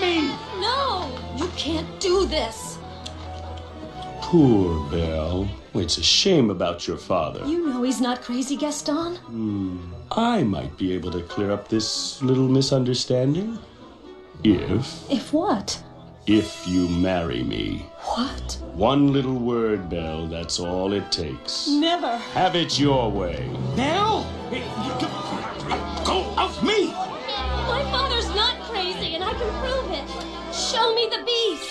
me! No! You can't do this! Poor Belle. It's a shame about your father. You know he's not crazy, Gaston. I might be able to clear up this little misunderstanding. If what? If you marry me. What? One little word, Belle, that's all it takes. Never. Have it your way. Belle! Go off me! My father's not crazy, and I can prove it. Show me the beast.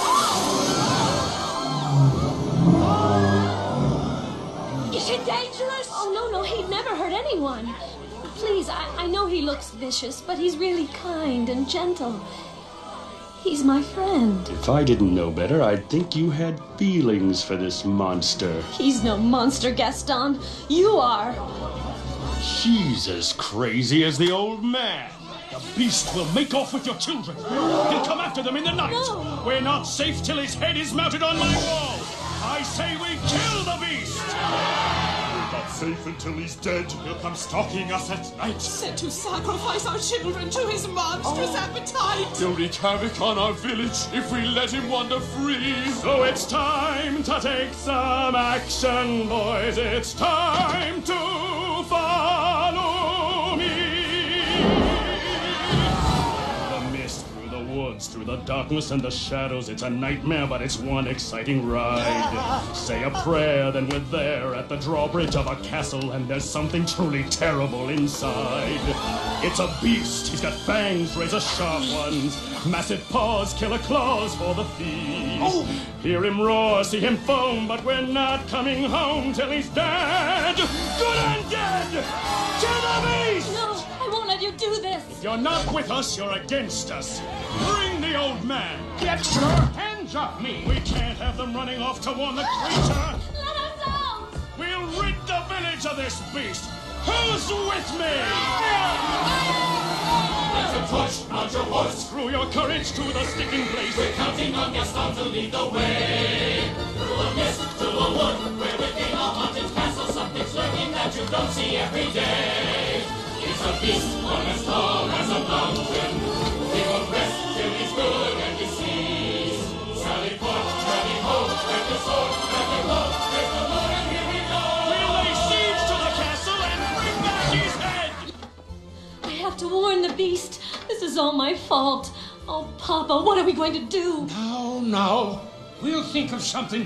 Is it dangerous? Oh, no, he'd never hurt anyone. Please, I know he looks vicious, but he's really kind and gentle. He's my friend. If I didn't know better, I'd think you had feelings for this monster. He's no monster, Gaston. You are. She's as crazy as the old man. The beast will make off with your children. He'll come after them in the night. No. We're not safe till his head is mounted on my wall. I say we kill the beast. We're not safe until he's dead. He'll come stalking us at night. Said to sacrifice our children to his monstrous appetite. He'll wreak havoc on our village if we let him wander free. So it's time to take some action, boys. It's time to follow me. The mist through the woods, through the darkness and the shadows. It's a nightmare, but it's one exciting ride. Say a prayer, then we're there at the drawbridge of a castle, and there's something truly terrible inside. It's a beast. He's got fangs, razor-sharp ones, massive paws, killer claws for the feast. Hear him roar, see him foam, but we're not coming home till he's dead. Good and dead! Kill the beast! No, I won't let you do this. If you're not with us, you're against us. Bring the old man. Get your hands off me. We can't have them running off to warn the creature. Let us out. We'll rid the village of this beast. Who's with me? Raise a torch, mount your horse. Screw your courage to the sticking place. We're counting on Gaston to lead the way. Through a mist, to a wood, where within a haunted castle something's lurking that you don't see every day. It's a beast, one as tall as a mountain. He won't rest till he's good and he sees. Sally forth, turning home, grab the sword, grab the rope, praise the Lord, and here we go. We'll lay siege to the castle and bring back his head. I have to warn the beast. This is all my fault. Oh, Papa, what are we going to do? No. We'll think of something.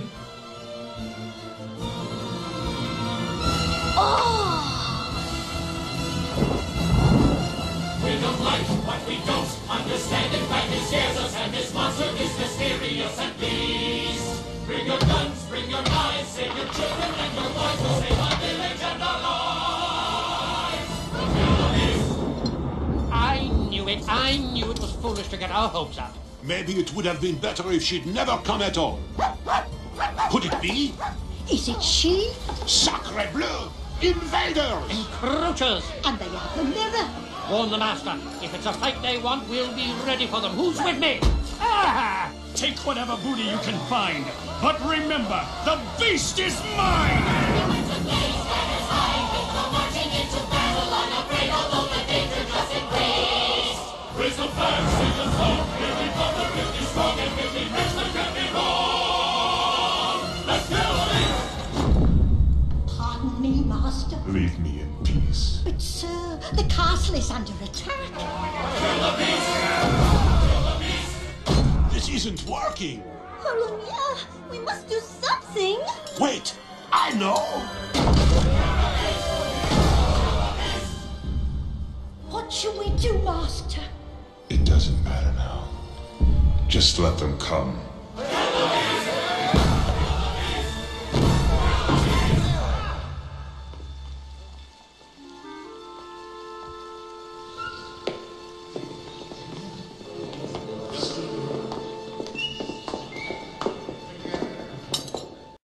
We don't like what we don't understand. In fact, it scares us, and this monster is mysterious. And please, bring your guns, bring your knives, save your children and your wives. We'll save our village and our lives. We'll kill the beast. I knew it was foolish to get our hopes up. Maybe it would have been better if she'd never come at all. Could it be? Is it she? Sacre bleu! Invaders! Encroachers! And they have the mirror. Warn the master. If it's a fight they want, we'll be ready for them. Who's with me? Ah! Take whatever booty you can find. But remember, the beast is mine! Raise the flag, sing the song. We'll be tougher, we'll be strong, and we'll be rich, there can be wrong. Let's kill the beast! Pardon me, Master. Leave me in peace. But, sir, the castle is under attack. Kill the beast! Kill the beast! This isn't working. Hallelujah! We must do something. Wait, I know. What should we do, Master? It doesn't matter now. Just let them come.